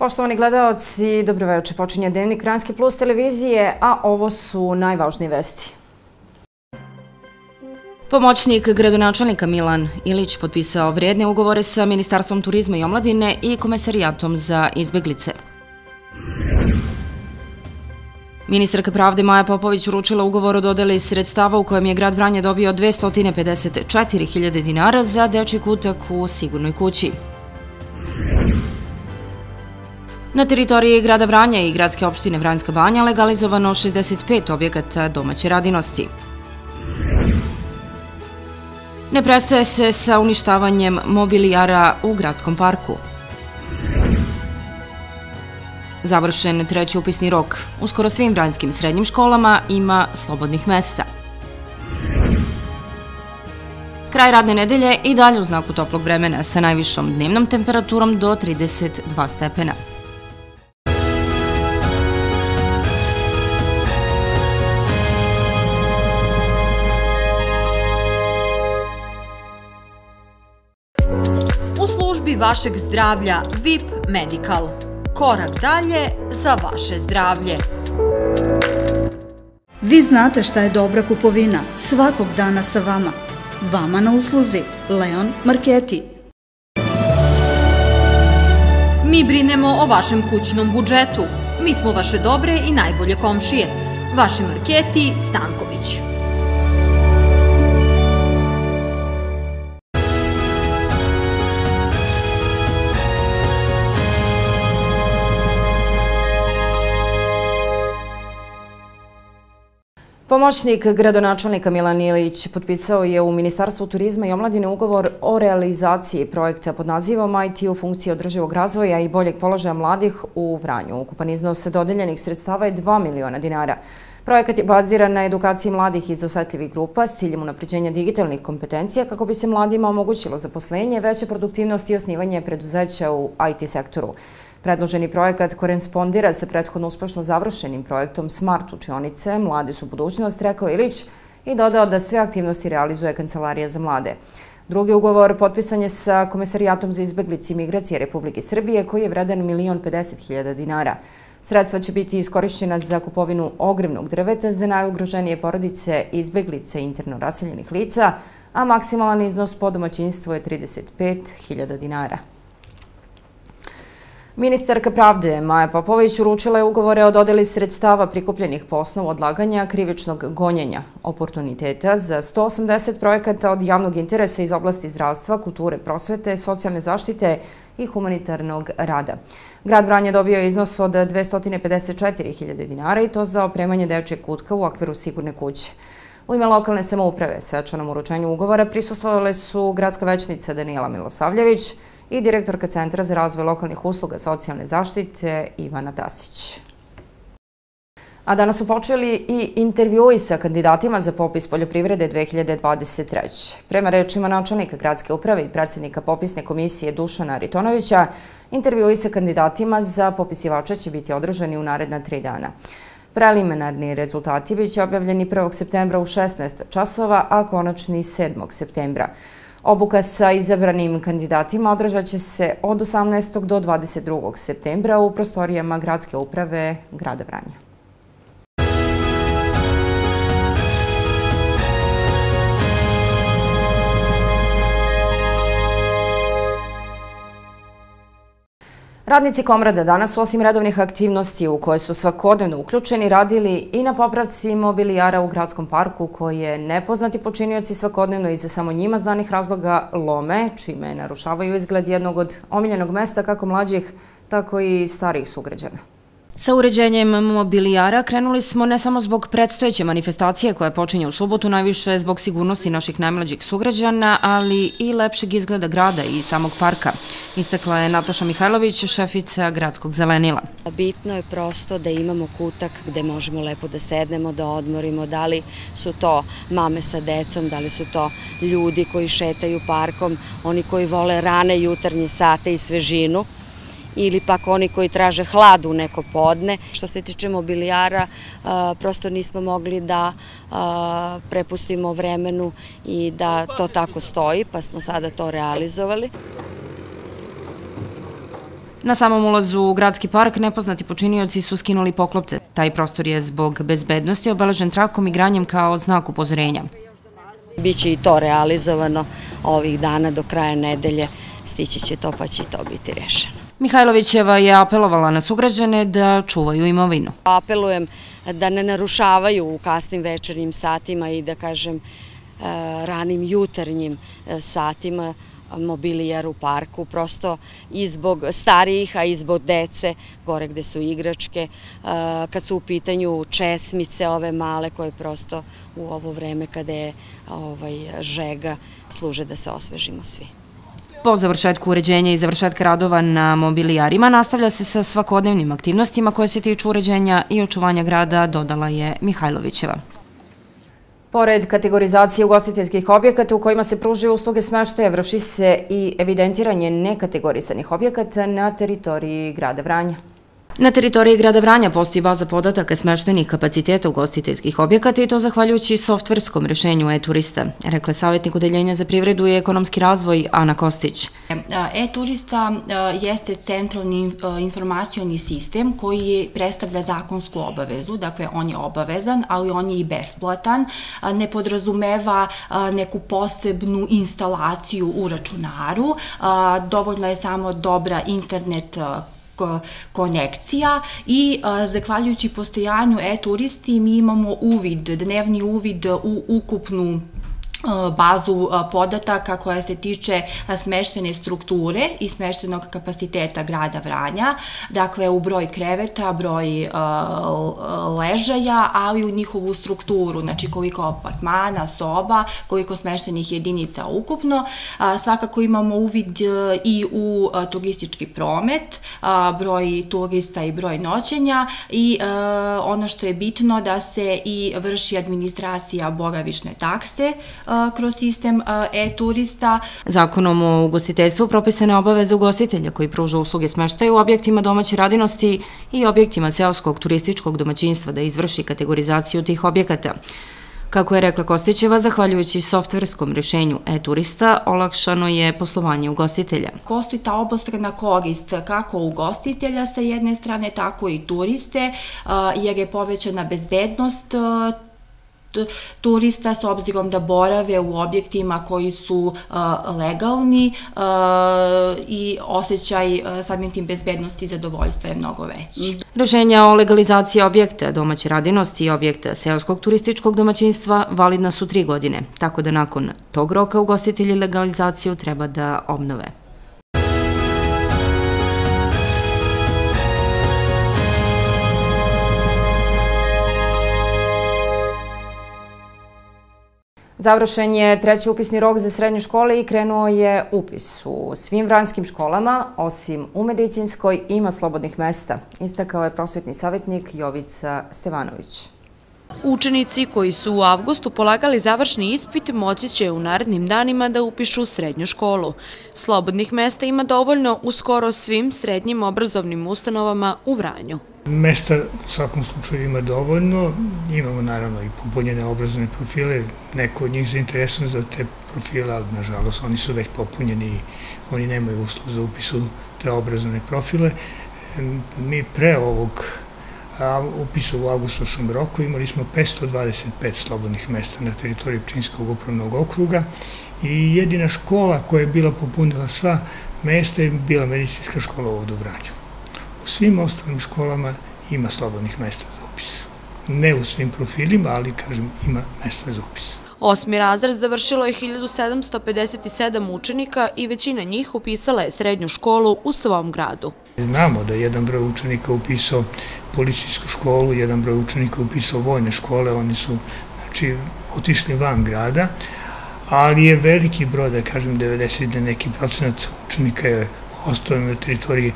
Poštovani gledaoci, dobroveče. Počinje Dnevnik Vranjski Plus televizije, a ovo su najvažnije vesti. Pomoćnik gradonačelnika Milan Ilić potpisao vrijedne ugovore sa Ministarstvom turizma i omladine i Komesarijatom za izbeglice. Ministarka pravde Maja Popović uručila ugovor o dodeli sredstava u kojem je grad Vranje dobio 254.000 dinara za dečji kutak u Sigurnoj kući. Na teritoriji grada Vranja i gradske opštine Vranjska Banja legalizovano 65 objekata domaće radinosti. Ne prestaje se sa uništavanjem mobilijara u gradskom parku. Završen treći upisni rok. U skoro svim vranjskim srednjim školama ima slobodnih mesta. Kraj radne nedelje i dalje u znaku toplog vremena sa najvišom dnevnom temperaturom do 32 stepena. U službi vašeg zdravlja VIP Medical. Korak dalje za vaše zdravlje. Vi znate šta je dobra kupovina, svakog dana sa vama. Vama na usluzi Leon Marketi. Mi brinemo o vašem kućnom budžetu. Mi smo vaše dobre i najbolje komšije. Vaši Marketi Stanković. Pomoćnik gradonačelnika Milan Ilić potpisao je u Ministarstvu turizma i omladine ugovor o realizaciji projekta pod nazivom IT u funkciji održivog razvoja i boljeg položaja mladih u Vranju. Ukupan iznos dodeljenih sredstava je 2 miliona dinara. Projekat je baziran na edukaciji mladih iz osetljivih grupa s ciljem unapređenja digitalnih kompetencija kako bi se mladima omogućilo zaposlenje, veća produktivnost i osnivanje preduzeća u IT sektoru. Predloženi projekat korespondira sa prethodno uspešno završenim projektom Smart učionice Mladi su budućnost, rekao Ilić i dodao da sve aktivnosti realizuje Kancelarija za mlade. Drugi ugovor potpisan je sa Komesarijatom za izbeglice i migracije Republike Srbije koji je vredan 1.050.000 dinara. Sredstva će biti iskorišćena za kupovinu ogrevnog drveta za najugroženije porodice, izbeglice i interno raseljenih lica, a maksimalan iznos po domaćinstvu je 35.000 dinara. Ministarka pravde Maja Popović uručila je ugovore o dodeli sredstava prikupljenih po osnovu odlaganja krivičnog gonjenja oportuniteta za 180 projekata od javnog interesa iz oblasti zdravstva, kulture, prosvete, socijalne zaštite i humanitarnog rada. Grad Vranje dobio je iznos od 254.000 dinara i to za opremanje dečjeg kutka u okviru Sigurne kuće. U ime lokalne samouprave svečanom uručenju ugovora prisustvovale su gradska većnica Danijela Milosavljević i direktorka Centra za razvoj lokalnih usluga socijalne zaštite Ivana Tasić. A danas su počeli i intervjui sa kandidatima za popis poljoprivrede 2023. Prema rečima načelnika gradske uprave i predsjednika popisne komisije Dušana Ritonovića, intervjui sa kandidatima za popisivača će biti održani u naredna 3 dana. Preliminarni rezultati biće objavljeni 1. septembra u 16 časova, a konačni 7. septembra. Obuka sa izabranim kandidatima održat će se od 18. do 22. septembra u prostorijama gradske uprave grada Vranja. Radnici Komrada danas su osim redovnih aktivnosti u koje su svakodnevno uključeni radili i na popravci mobilijara u gradskom parku koje nepoznati počinioci svakodnevno iz samo njima znanih razloga lome, čime narušavaju izgled jednog od omiljenog mesta kako mlađih, tako i starijih sugrađana. Sa uređenjem mobilijara krenuli smo ne samo zbog predstojeće manifestacije koja počinje u subotu, najviše zbog sigurnosti naših najmlađih sugrađana, ali i lepšeg izgleda grada i samog parka, istakla je Nataša Mihajlović, šefica gradskog zelenila. Bitno je prosto da imamo kutak gde možemo lepo da sednemo, da odmorimo, da li su to mame sa decom, da li su to ljudi koji šetaju parkom, oni koji vole rane jutarnje sate i svežinu, ili pak oni koji traže hlad u neko podne. Što se tiče mobilijara, prosto nismo mogli da prepustimo vremenu i da to tako stoji, pa smo sada to realizovali. Na samom ulazu u gradski park nepoznati počinioci su skinuli poklopce. Taj prostor je zbog bezbednosti obeležen trakom i granjem kao znak upozorenja. Biće i to realizovano ovih dana do kraja nedelje, stići će to pa će to biti rešeno. Mihajlovićeva je apelovala na sugrađane da čuvaju imovinu. Apelujem da ne narušavaju u kasnim večernjim satima i da kažem ranim jutarnjim satima mobilijar u parku, prosto i zbog starijih, a i zbog dece, gore gde su igračke, kad su u pitanju česmice ove male koje prosto u ovo vreme kada je žega služe da se osvežimo svi. Po završetku uređenja i završetka radova na mobilijarima nastavlja se sa svakodnevnim aktivnostima koje se tiču uređenja i očuvanja grada, dodala je Mihajlovićeva. Pored kategorizacije ugostiteljskih objekata u kojima se pružaju usluge smeštaja, vrši se i evidentiranje nekategorisanih objekata na teritoriji grada Vranja. Na teritoriji grada Vranja postoji baza podataka smeštajnih kapaciteta ugostiteljskih objekata i to zahvaljujući softverskom rešenju e-turista, rekla savjetnik Odeljenja za privredu i ekonomski razvoj Ana Kostić. E-turista jeste centralni informacioni sistem koji predstavlja zakonsku obavezu, dakle on je obavezan, ali on je i besplatan, ne podrazumeva neku posebnu instalaciju u računaru, dovoljno je samo dobra internet konekcija i zahvaljujući postojanju e-turisti mi imamo dnevni uvid u ukupnu bazu podataka koja se tiče smeštajne strukture i smeštajnog kapaciteta grada Vranja, dakle u broj kreveta, broj ležaja, ali u njihovu strukturu, znači koliko apartmana, soba, koliko smeštajnih jedinica ukupno. Svakako imamo uvid i u turistički promet, broj turista i broj noćenja i ono što je bitno da se i vrši administracija boravišne takse kroz sistem e-turista. Zakonom o ugostiteljstvu propisane obaveze ugostitelja koji pruža usluge smeštaja u objektima domaće radinosti i objektima seoskog turističkog domaćinstva da izvrši kategorizaciju tih objekata. Kako je rekla Kostićeva, zahvaljujući softverskom rešenju e-turista, olakšano je poslovanje ugostitelja. Postoji ta obostrana korist kako ugostitelja sa jedne strane, tako i turiste, jer je povećana bezbednost turista s obzirom da borave u objektima koji su legalni i osjećaj samim tim bezbednosti i zadovoljstva je mnogo veći. Rešenja o legalizaciji objekta domaće radinosti i objekta seoskog turističkog domaćinstva validna su 3 godine, tako da nakon tog roka ugostitelji legalizaciju treba da obnove. Završen je 3. upisni rok za srednje škole i krenuo je upis. U svim vranjskim školama, osim u medicinskoj, ima slobodnih mesta, istakao je prosvetni savjetnik Jovica Stevanović. Učenici koji su u avgustu polagali završni ispit moći će u narednim danima da upišu srednju školu. Slobodnih mesta ima dovoljno u skoro svim srednjim obrazovnim ustanovama u Vranju. Mesta u svakom slučaju ima dovoljno, imamo naravno i popunjene obrazovne profile, neko od njih zainteresovan za te profile, ali nažalost oni su već popunjeni i oni nemaju uslov za upis u te obrazovne profile. Mi pre ovog upisa u avgustovskom roku imali smo 525 slobodnih mesta na teritoriji Pčinjskog upravnog okruga i jedina škola koja je bila popunila sva mesta je bila medicinska škola ovdje u Vranju. U svim ostalim školama ima slobodnih mesta za upis. Ne u svim profilima, ali, kažem, ima mesta za upis. 8. razred završilo je 1757 učenika i većina njih upisala je srednju školu u svom gradu. Znamo da je jedan broj učenika upisao policijsku školu, jedan broj učenika upisao vojne škole, oni su, znači, otišli van grada, ali je veliki broj, da kažem, 90 neki procenat učenika je ostao na teritoriji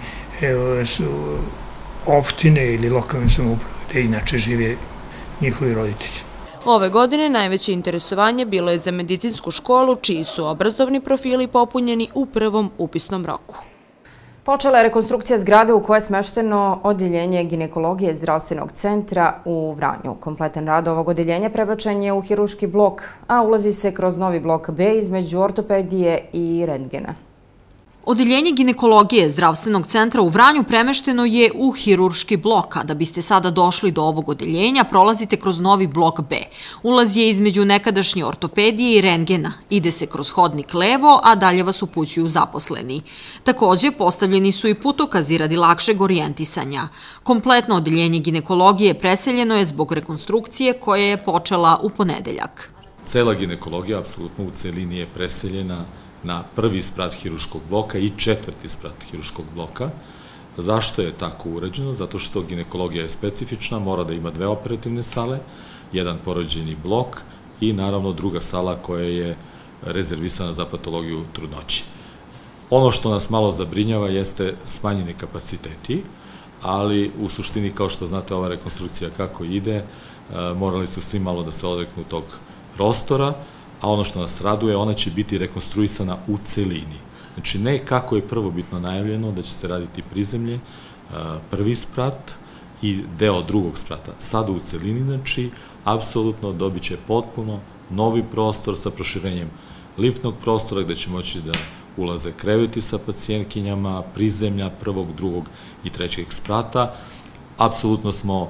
opštine ili lokalne samouprave, gde inače žive njihovi roditelji. Ove godine najveće interesovanje bilo je za medicinsku školu, čiji su obrazovni profili popunjeni u prvom upisnom roku. Počela je rekonstrukcija zgrade u kojoj je smešteno odeljenje ginekologije zdravstvenog centra u Vranju. Kompletan rad ovog odeljenja prebačen je u hiruški blok, a ulazi se kroz novi blok B između ortopedije i rentgena. Odeljenje ginekologije zdravstvenog centra u Vranju premešteno je u hirurški blok, a da biste sada došli do ovog odeljenja, prolazite kroz novi blok B. Ulaz je između nekadašnje ortopedije i rentgena. Ide se kroz hodnik levo, a dalje vas upućuju zaposleni. Takođe, postavljeni su i putokazi radi lakšeg orijentisanja. Kompletno odeljenje ginekologije preseljeno je zbog rekonstrukcije koja je počela u ponedeljak. Cela ginekologija, apsolutno u celini, je preseljena na prvi sprat hirurškog bloka i četvrti sprat hirurškog bloka. Zašto je tako urađeno? Zato što ginekologija je specifična, mora da ima dve operativne sale, jedan porođajni blok i naravno druga sala koja je rezervisana za patologiju trudnoće. Ono što nas malo zabrinjava jeste smanjeni kapaciteti, ali u suštini, kao što znate, ova rekonstrukcija kako ide, morali su svi malo da se odreknu tog prostora, a ono što nas raduje, ona će biti rekonstruisana u celini. Znači, ne kako je prvobitno najavljeno da će se raditi prizemlje, prvi sprat i deo drugog sprata. Sada u celini, znači, apsolutno dobit će potpuno novi prostor sa proširenjem liftnog prostora gde će moći da ulaze kreveti sa pacijentkinjama, prizemlja prvog, drugog i trećeg sprata. Apsolutno smo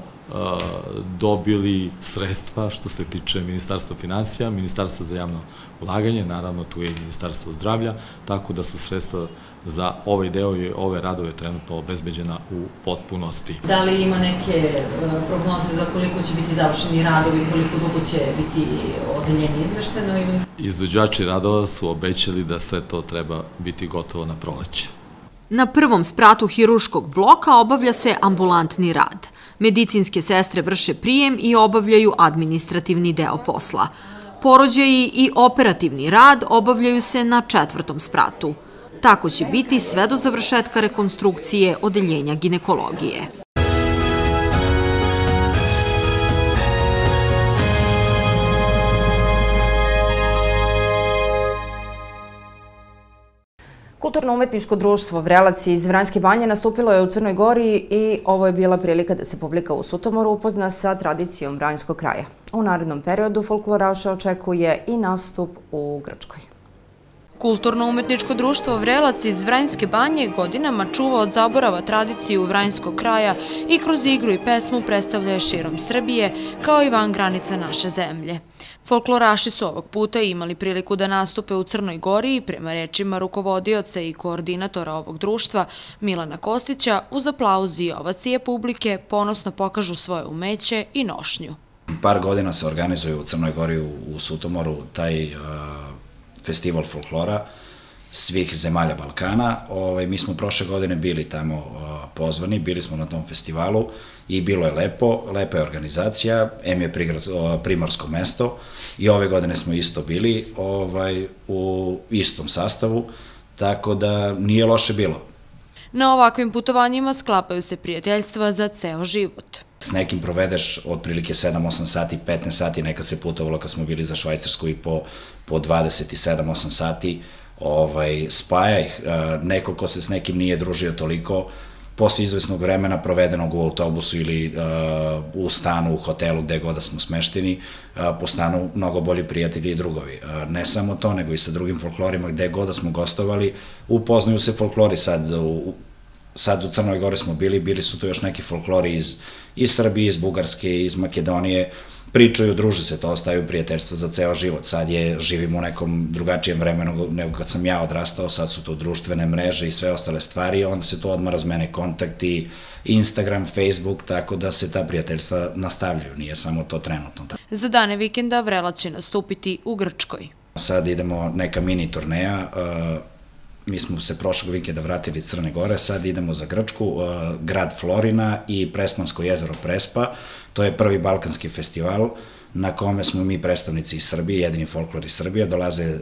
dobili sredstva što se tiče Ministarstva finansija, Ministarstva za javno ulaganje, naravno tu je i Ministarstvo zdravlja, tako da su sredstva za ovaj deo i ove radove trenutno obezbeđena u potpunosti. Da li ima neke prognoze za koliko će biti završeni radovi, koliko dugo će biti odeljenje izmešteno? Izvođači radova su obećali da sve to treba biti gotovo na proleće. Na prvom spratu hirurškog bloka obavlja se ambulantni rad. Medicinske sestre vrše prijem i obavljaju administrativni deo posla. Porođaji i operativni rad obavljaju se na četvrtom spratu. Tako će biti sve do završetka rekonstrukcije odeljenja ginekologije. Kulturno-umetničko društvo Vrelac iz Vranjske banje nastupilo je u Crnoj Gori i ovo je bila prilika da se publika u Sutomoru upozna sa tradicijom Vranjskog kraja. U narednom periodu folkloraša očekuje i nastup u Grčkoj. Kulturno-umetničko društvo Vrelac iz Vranjske banje godinama čuva od zaborava tradiciju Vranjskog kraja i kroz igru i pesmu predstavlja je širom Srbije, kao i van granica naše zemlje. Folkloraši su ovog puta imali priliku da nastupe u Crnoj Gori i prema rečima rukovodioca i koordinatora ovog društva Milana Kostića, uz aplauz i ovacije publike ponosno pokažu svoje umeće i nošnju. Par godina se organizuje u Crnoj Gori u Sutomoru taj festival folklora svih zemalja Balkana. Mi smo prošle godine bili tamo pozvani, bili smo na tom festivalu i bilo je lepo, lepa je organizacija, je primorsko mesto i ove godine smo isto bili u istom sastavu, tako da nije loše bilo. Na ovakvim putovanjima sklapaju se prijateljstva za ceo život. S nekim provedeš otprilike 7-8 sati, 15 sati, nekad se putovalo kad smo bili za Švajcarsku i po 27-8 sati, spaja ih. Neko ko se s nekim nije družio toliko, posle izvesnog vremena provedenog u autobusu ili u stanu, u hotelu, gde god da smo smešteni, postanu mnogo bolji prijatelji i drugovi. Ne samo to, nego i sa drugim folklorima, gde god da smo gostovali, upoznaju se folklori. Sad u Crnoj Gori smo bili su tu još neki folklori iz Srbije, iz Bugarske, iz Makedonije, pričaju, druže se, to ostaju prijateljstva za ceo život. Sad živimo u nekom drugačijem vremenu nego kad sam ja odrastao, sad su to društvene mreže i sve ostale stvari, onda se to odmah razmene kontakti, Instagram, Facebook, tako da se ta prijateljstva nastavljaju, nije samo to trenutno. Za dane vikenda Vrelac će nastupiti u Grčkoj. Sad idemo neka mini turneja, mi smo se prošlog vikenda vratili iz Crne Gore, sad idemo za Grčku, grad Florina i Prespansko jezero Prespa. To je prvi balkanski festival na kome smo mi predstavnici iz Srbije, jedini folklor iz Srbije, dolaze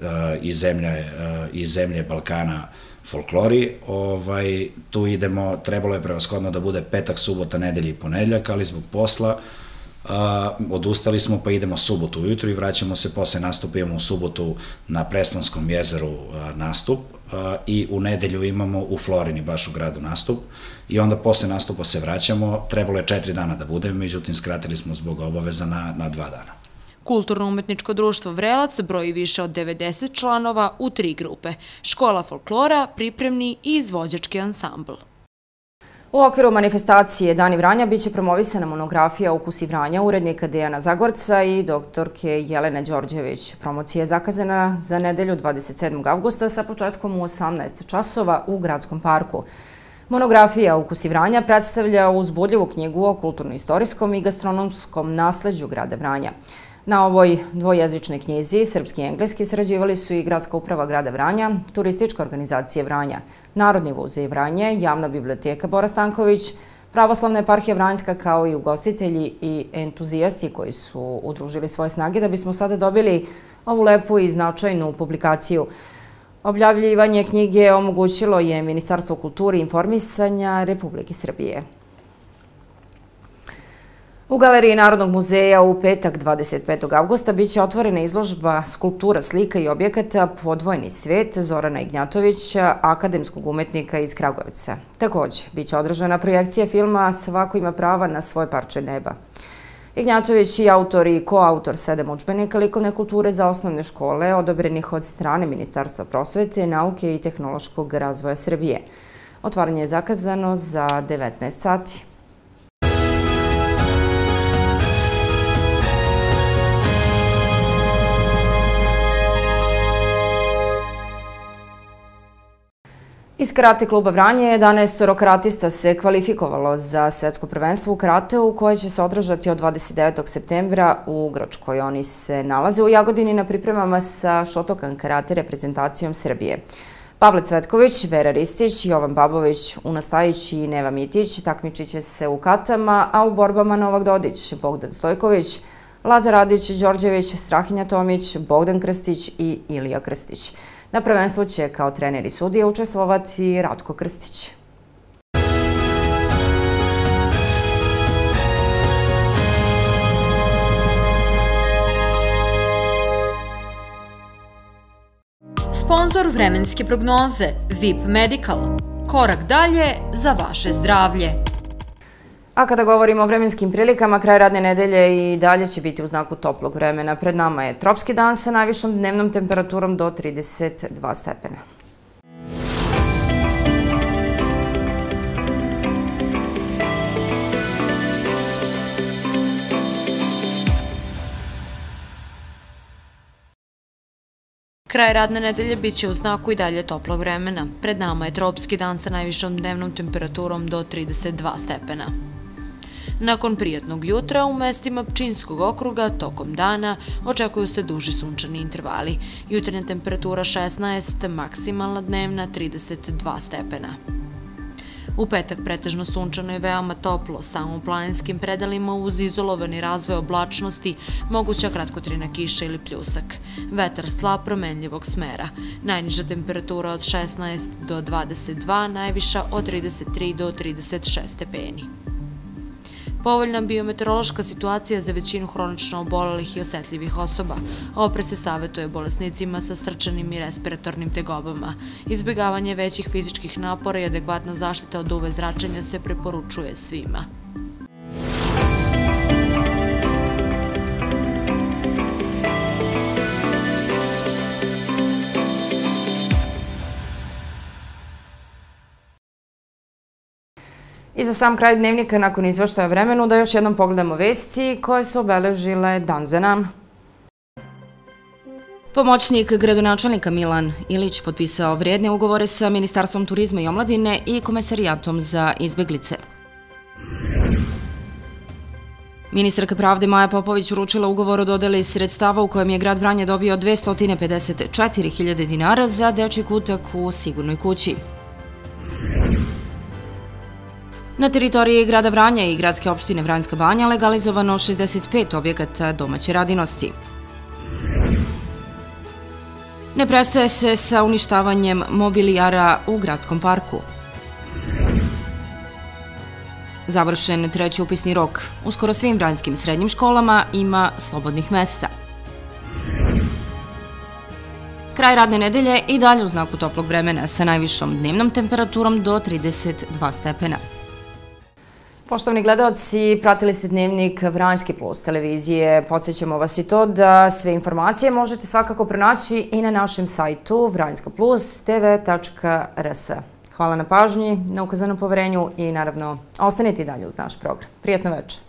iz zemlje Balkana folklori. Tu idemo, trebalo je prevashodno da bude petak, subota, nedelja i ponedeljak, ali zbog posla odustali smo pa idemo subotu ujutru i vraćamo se posle nastupa, imamo u subotu na Prespanskom jezeru nastup i u nedelju imamo u Florini, baš u gradu, nastup i onda posle nastupa se vraćamo. Trebalo je 4 dana da budemo, međutim skratili smo zbog obaveza na 2 dana. Kulturno-umetničko društvo Vrelac broji više od 90 članova u 3 grupe: škola folklora, pripremni i izvođački ansambl. U okviru manifestacije Dani Vranja biće promovisana monografija Ukusi Vranja urednika Dejana Zagorca i doktorke Jelene Đorđević. Promocija je zakazana za nedelju 27. avgusta sa početkom u 18 časova u Gradskom parku. Monografija Ukusi Vranja predstavlja uzbudljivu knjigu o kulturno-istorijskom i gastronomskom nasleđu grada Vranja. Na ovoj dvojezičnoj knjizi, srpski i engleski, sarađivali su i Gradska uprava grada Vranja, Turistička organizacija Vranja, Narodni muzej Vranje, Javna biblioteka Bora Stanković, Pravoslavna eparhija Vranjska, kao i ugostitelji i entuzijasti koji su udružili svoje snage da bismo sada dobili ovu lepu i značajnu publikaciju. Objavljivanje knjige omogućilo je Ministarstvo kulture i informisanja Republike Srbije. U Galeriji Narodnog muzeja u petak 25. avgusta biće otvorena izložba skulptura, slika i objekata Podvojni svet Zorana Ignjatovića, akademskog umetnika iz Kragujevca. Također, biće održana projekcija filma Svako ima prava na svoje parče neba. Ignjatović je autor i koautor 7 udžbenika likovne kulture za osnovne škole odobrenih od strane Ministarstva prosvete, nauke i tehnološkog razvoja Srbije. Otvaranje je zakazano za 19 sati. Iz karate kluba Vranje 11 karatista se kvalifikovalo za svetsko prvenstvo u karateu koje će se održati od 29. septembra u Grčkoj. Oni se nalaze u Jagodini na pripremama sa Shotokan karate reprezentacijom Srbije. Pavle Cvetković, Vera Ristić, Jovan Babović, Una Stajić i Neva Mitić takmičit će se u katama, a u borbama Novak Dodić, Bogdan Stojković, Lazar Radić, Đorđević, Strahinja Tomić, Bogdan Krstić i Ilija Krstić. Na prvenstvu će kao trener i sudija učestvovati Ratko Krstić. Sponzor vremenske prognoze VIP Medical. Korak dalje za vaše zdravlje. A kada govorimo o vremenskim prilikama, kraj radne nedelje i dalje će biti u znaku toplog vremena. Pred nama je tropski dan sa najvišom dnevnom temperaturom do 32 stepena. Kraj radne nedelje biće u znaku i dalje toplog vremena. Pred nama je tropski dan sa najvišom dnevnom temperaturom do 32 stepena. Nakon prijatnog jutra u mestima Pčinjskog okruga tokom dana očekuju se duži sunčani intervali. Jutarnja temperatura 16, maksimalna dnevna 32 stepena. U petak pretežno sunčano i veoma toplo, samo u planinskim predelima uz izolovani razvoj oblačnosti, moguća kratkotrajna kiša ili pljusak. Vetar slab promenljivog smera. Najniža temperatura od 16 do 22, najviša od 33 do 36 stepeni. Povoljna biometeorološka situacija za većinu hronično obolelih i osetljivih osoba. Opre se savjetuje bolesnicima sa srčanim i respiratornim tegobama. Izbjegavanje većih fizičkih napora i adekvatna zaštita od UV zračenja se preporučuje svima. I za sam kraj dnevnika, nakon izveštaja vremenu, da još jednom pogledamo vesti koje su obeležile dan za nam. Pomoćnik gradonačelnika Milan Ilić potpisao vrijedne ugovore sa Ministarstvom turizma i omladine i Komesarijatom za izbeglice. Ministarka pravde Maja Popović uručila ugovor o dodeli sredstava u kojem je grad Vranje dobio 254.000 dinara za dečji kutak u Sigurnoj kući. Na teritoriji grada Vranja i gradske opštine Vranjska Banja legalizovano 65 objekata domaće radinosti. Ne prestaje se sa uništavanjem mobilijara u gradskom parku. Završen treći upisni rok. U skoro svim vranjskim srednjim školama ima slobodnih mesta. Kraj radne nedelje i dalje u znaku toplog vremena sa najvišom dnevnom temperaturom do 32 stepena. Poštovani gledalci, pratili ste dnevnik Vranjski plus televizije. Podsjećamo vas i to da sve informacije možete svakako pronaći i na našem sajtu vranjskoplus.tv.rs. Hvala na pažnji, na ukazanom poverenju i naravno ostanite i dalje uz naš program. Prijatno večer.